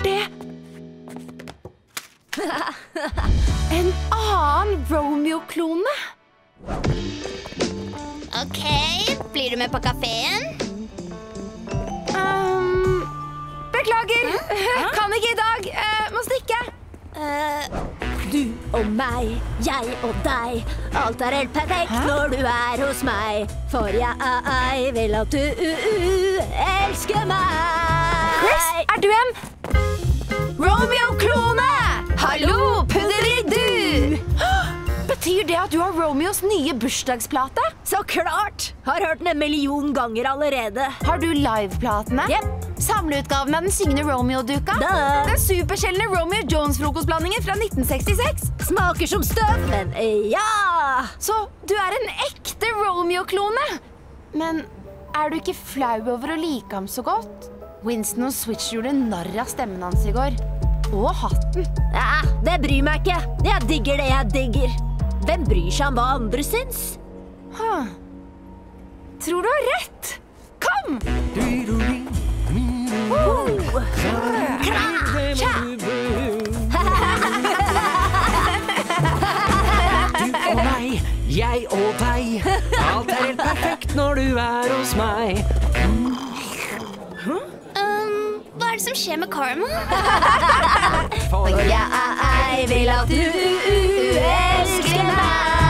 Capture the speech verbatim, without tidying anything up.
det? En annen Romeo-klone? Ok, blir du med på kaféen? Um, beklager, Hæ? Kan ikke i dag, uh, må stikke. Uh, Du og meg, jeg og deg. Alt er helt perfekt Hæ? Når du er hos meg. For jeg vil at du elsker meg. Chris, er du en Romeo-klone? Hallo, pudderiddu! Betyr det at du har Romeos nye bursdagsplate? Så klart! Har hørt den en million ganger allerede. Har du liveplatene? Jep. Samleutgaven av den syngende Romeo-duka? Da. Den supersjeldne Romeo Jones-frokostblandingen fra nitten sekstiseks? Smaker som støv, men ja! Så du er en ekte Romeo-klone? Men er du ikke flau over å like ham så godt? Winston og Switch gjorde narr av stemmen hans i går. Og hatten. Ja, det bryr meg ikke. Jeg digger det jeg digger. Hvem bryr seg om hva andre syns? Huh. Tror du har rett? Kom! Uh. Kra, tja. Du og meg, jeg og deg. Alt er helt perfekt når du er hos meg. um, hva er det som skjer med Karma? For jeg vil at du elsker meg.